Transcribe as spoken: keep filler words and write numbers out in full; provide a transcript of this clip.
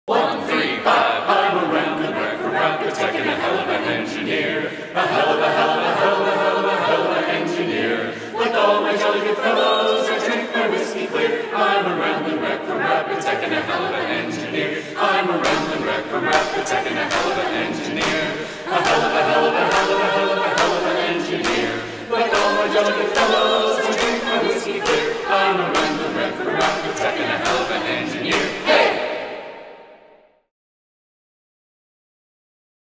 One, three, five, I'm a rambling wreck from Rapid-Tech and a hell of an engineer. A hell of a, hell of a, hell of a, hell of a, hell of an engineer. Like all my jolly good fellows, I drink my whiskey clear. I'm a rambling wreck from Rapid-Tech and a hell of a